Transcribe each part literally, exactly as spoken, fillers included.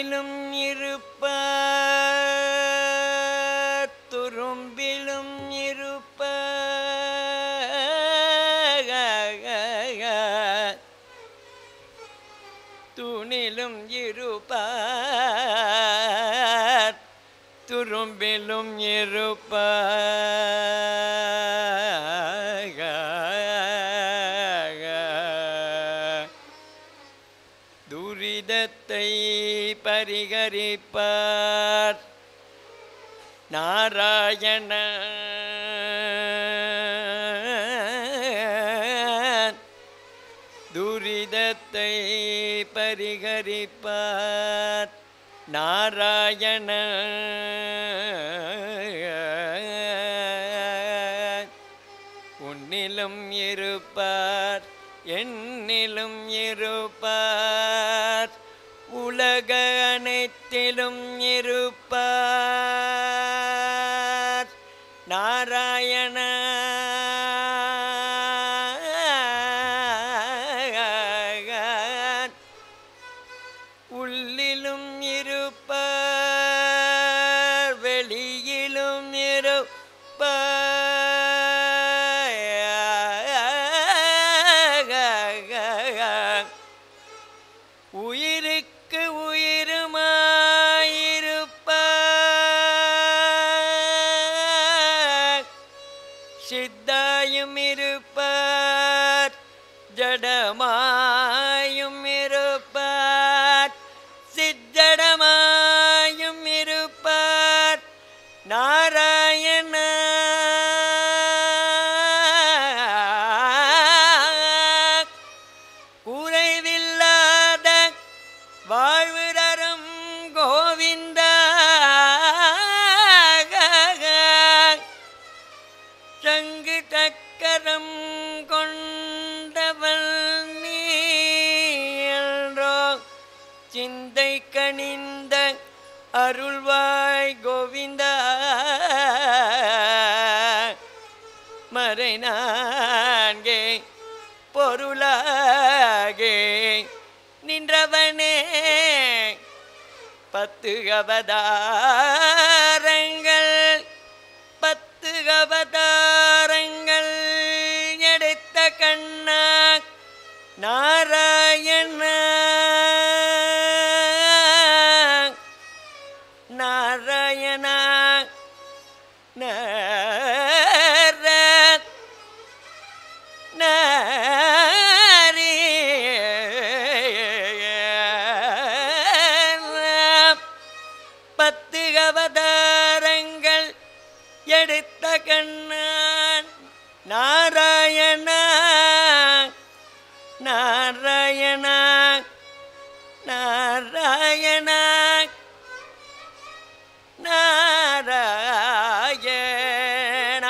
தூணிலும் இருப்பார் துரும்பிலும் இருப்பார் தூணிலும் இருப்பார் துரும்பிலும் இருப்பார் துரிதத்தை பரிகரிப்பார் நாராயண துரிதத்தை பரிகரிப்பார் நாராயண உன்னிலும் இருப்பார் என்னிலும் இருப்பார் உலக அனைத்திலும் இருப்பார் நாராயண உள்ளிலும் இருப்பார் வெளியிலும் இருப்பார் உயிருக்கு உயிருமாயிருப்பார் சித்தாயும் இருப்பார் ஜடமாயும் இருப்பார் சித்தடமாயும் இருப்பார் நாராயண குறைவில்லாத வாழ்வு தரும் கோவிந்தா சங்கு சக்கரம் கொண்டவள் நீ என்றோ சிந்தை கனிந்த அருள்வாய் கோவிந்தா மறை நான்கே பொருளாகே நின்றவனே பத்து அவதாரங்கள் பத்து அவதாரங்கள் எடுத்த கண்ணா நாராயண நாராயண நார நாரி பத்து அவதாரங்கள் எடுத்த கண்ணான் நாராயண நாராயண நாராயண நாராயண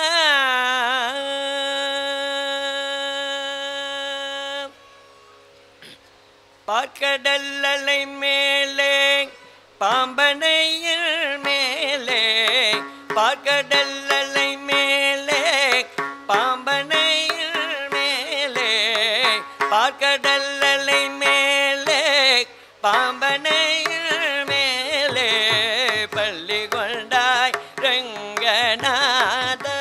பார்க்கடல் அலை மேலே பாம்பனையில் மேலே பார்க்கடல் அலை மேலே பாம்பனையில் மேலே பார்க்கடல் அலை மேலே பாம்பனையில் மேலே பள்ளி கொண்டாய் ரங்கநாத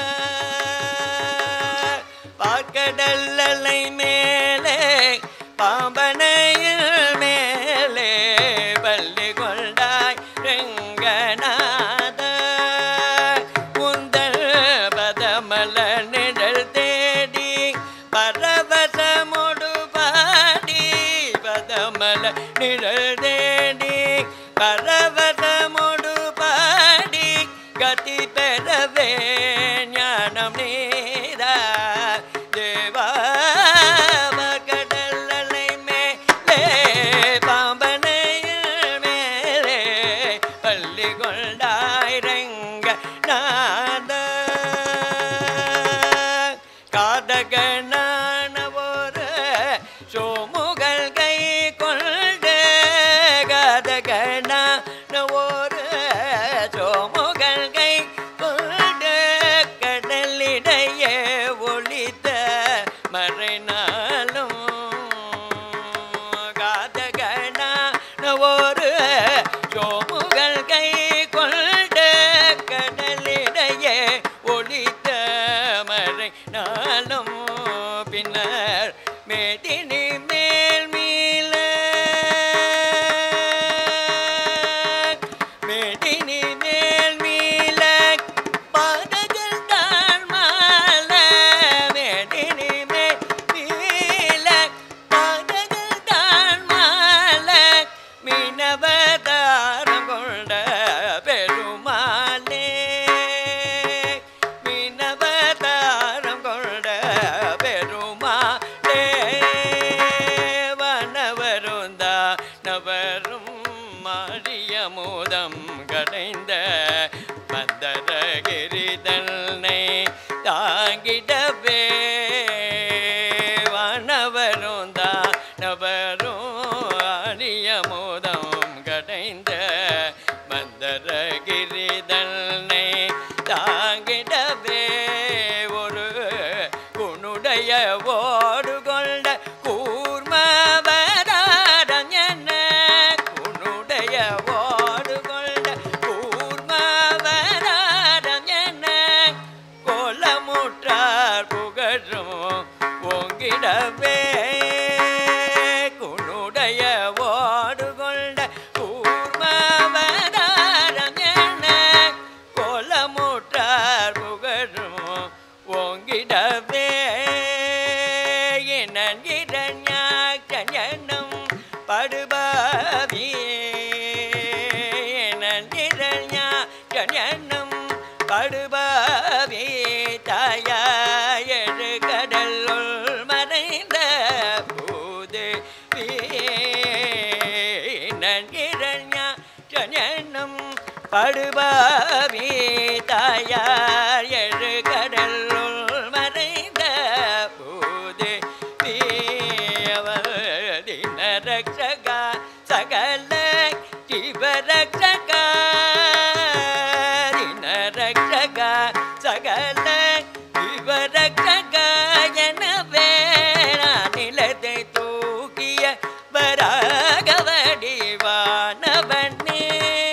பார்க்கடல் அலை மேலே பாம்பனையில் மேலே பள்ளி கொண்டாய் ரங்கநாத உந்தல் பதமல நிழல் தேடி பரவசமோடு பாடி பதமல நிழல் தேடி பரவசமோடு பாடி கதி பெறவே ஞானம் நீரா தேவா காதகனான ஒரு சோமுகல் கை கொண்டு காதகனான ஒரு சோமுகல் கை கொண்டு கடலிடையே ஒளித்த மறைநாளும் காதகனான ஒரு பின்னர் மேதினி மேல் மீள மேதினி மேல் மீள பாதகள் தான் மால மேதினி மேல் மீள பாதகள் தான் மால மீனவதாரம் கொண்ட பெருமாளே மீனவதாரம் கொண்ட பெருமாளே வனவருந்தா நவரும் மாரியமுதம் கடைந்த மந்தரகிரிதன்னை தாங்கிடவே வனவருந்தா நவரும் மாரியமுதம் கடைந்த மந்தரகிரிதன்னை தாங்கிடவே ஒரு குணுடைய ஓடு கொண்ட கூர்மவதாரம் என்ன குணுடைய ஓடு கொண்ட கூர்மவதாரம் என்ன கோலமுற்றார் புகழும் ஓங்கிடவே குணுடைய ஓடு கொண்ட கூர்மவதாரம் என்ன கோலமுற்றார் புகழும் ஓங்கிடவே நன்கிரண்யம் படுபாவியே நன்கிரண்யம் படுபாவி தாயழு கடலுள் மறைந்த பூது நன்கிரண்யம் படுபாவி தாயார் எழு கடலுள் மறைந்த பூது ரக்ஷகா சகல ஜீவரக்ஷகா ரக்ஷகா சகல ஜீவரக்ஷகா எனவே நிலத்தை தூக்கிய வராகவடிவானவனே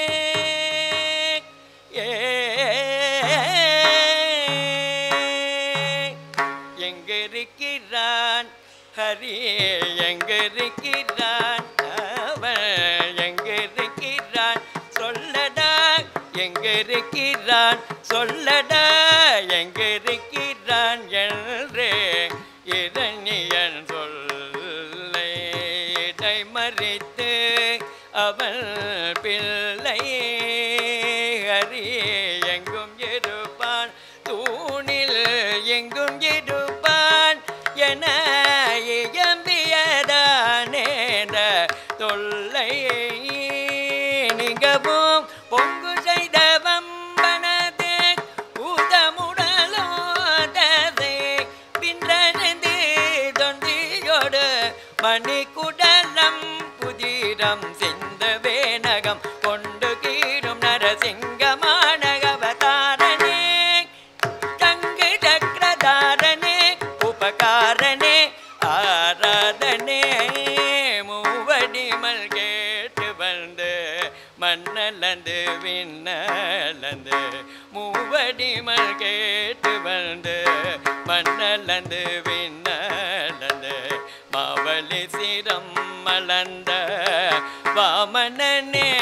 எங்கிருக்கிறான் ஹரி எங்கிருக்கிறான் அவன் எங்கிருக்கிறான் சொல்லடா எங்கிருக்கிறான் சொல்லடா எங்கிருக்கிறான் என்று இரணியன் சொல்லை இடை மறித்து அவன் பிள்ளை ஹரி எங்கும் இருப்பான் தூணில் எங்கும் இருப்பான் என இயம்பியதானேன தொல்லை நிகவும் பொங்கு செய்த வம்பனதே ஊதமுடலோதே பின்றறிந்து தொந்தியோடு மணிக்குடலம் புதிரம் சிந்த வேனகம் கொண்டு கீழும் நரசிங்கமானகவதாரனே தங்கு சக்கரதாரனே உபகாரனே ஆராதனே மூவடிமல் கேட்டு வந்து மண்ணலந்து விண்ணலந்து மூவடிமல் கேட்டு வந்து மண்ணலந்து விண்ணலந்து மாவலி சிரம் மலர்ந்த வாமனனே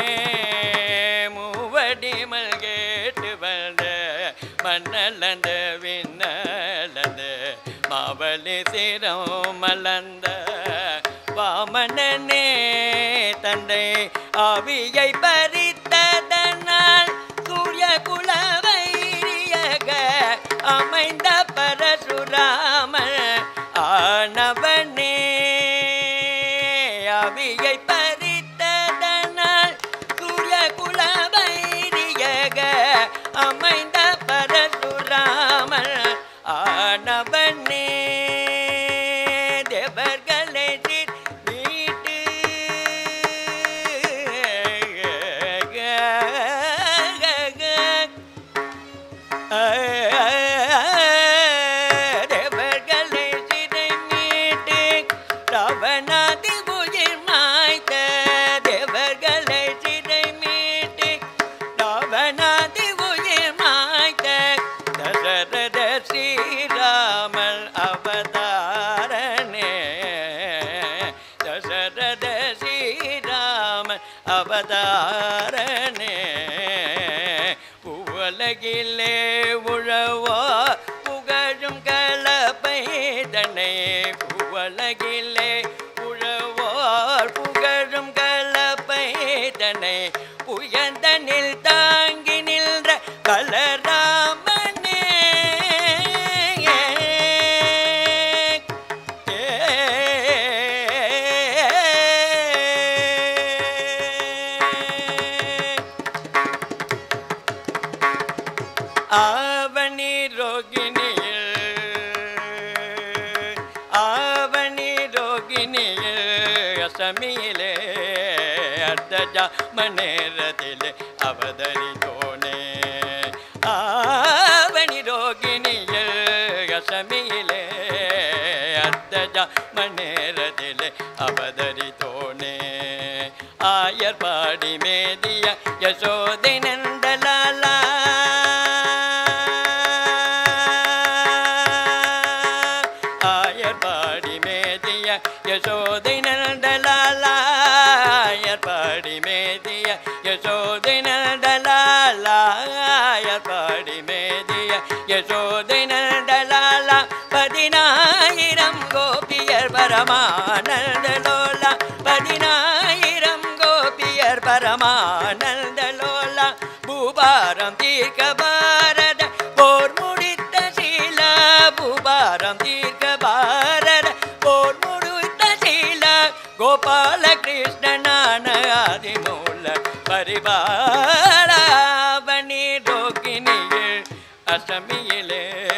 மூவடிமல் கேட்டு வந்து மண்ணலந்து விண்ணலந்து மாவலி சிரம் மலர்ந்த வாமனனே தந்தை ஆவியை பறித்ததனால் சூரிய குலவைரியக அமைந்த பரசுராமன் ஆனவனே ஆவியை பறித்ததனால் சூரிய குலவைரியக அமைந்த பரசுராமன் ஆனவனே தேவர்களை மீட்டு தேவர்களை சிறை மீட்டு ராவணாதி உயிர் மாய்த்த தேவர்களை சிறை மீட்டு ராவணாதி உயிர் மாய்த்த தசரத ஸ்ரீராமன் அவதார பலகிலே உழவோர் புகழும் கலப்பை தன்னை புயந்தனில் தாங்கி நின்ற பலராமனே ஆவணி ரோகிணியில் ஆவணி ரோகிணியில் அசமியிலே அர்த்தஜா மனேரதிலே அவதரித்தோனே ஆவணி ரோகிணியில் அசமியிலே அர்த்தஜா மனேரதிலே அவதரித்தோனே ஆயர் பாடி மேதிய யசோதை நந்தலாலா யசோதை நந்தலாலாயர் பாடி மேதிய யசோதை நந்தலாலாயர் பாடி மேதிய யசோதை நந்தலாலா பதினாயிரம் கோபியர் பரமானந்தலோலா பதினாயிரம் கோபியர் பரமானந்தலோலா பூபாரம் தீர்க்க பாரத போர் முடித்த சீலா பூபாரம் தீர்க்க பாரத போர் கோபால கிருஷ்ணனான ஆதிமூல பரிபாலாவணி ரோகிணியில் அஷ்டமியிலே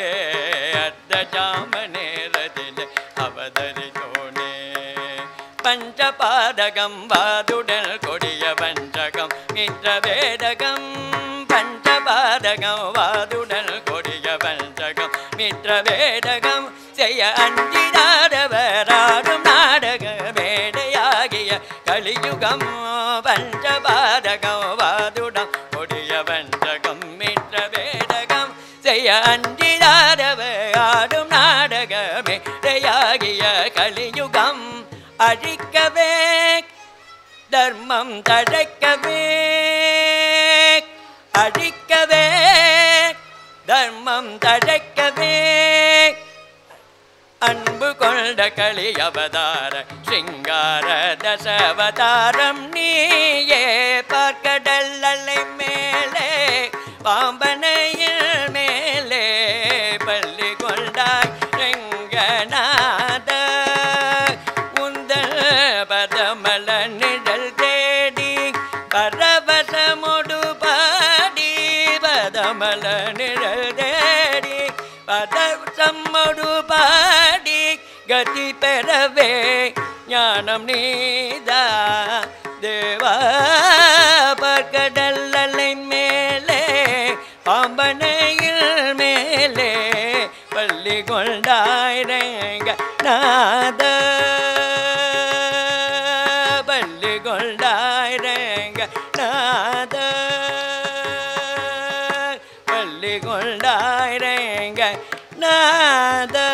அர்த்தஜாமனேரதிலே அவதரித்தோனே பஞ்சபாதகம் வாதுடல் கொடிய பஞ்சகம் மித்ர வேதகம் பஞ்சபாதகம் வாதுடல் கொடிய பஞ்சகம் மித்ர வேதகம் செய்ய அஞ்சிடாதவராடும் நாடக மேடையாகிய கலியுகம் பஞ்சபாதகம் வாதுடம் கொடிய பஞ்சகம் மித்ர வேதகம் செய்ய அஞ்சிடாதவராடும் நாடக மேடையாகிய கலியுகம் அழிக்கவே தர்மம் தழைக்கவே அழிக்கவே தர்மம் தழைக்கவே அன்பு கொண்ட களி அவதார சிங்கார தசவதாரம் நீயே பார்க்கடல் அலை மேலே பாம்பனையில் மேலே பள்ளி கொண்டாய் ரெங்கநாத உந்தல் பதமல நிழல் தேடி பரவசமொடு பாடி பதமல நிழல் தேடி பதவசமொடு பாடி கதி பெறவே ஞானம் நீதா தேவா பார்க்கடல் அலை மேலே பாம்பனையில் மேலே பள்ளி கொண்டாய் ரெங்கநாத பள்ளி கொண்டாய் ரெங்கநாத பள்ளி கொண்டாய் ரெங்கநாத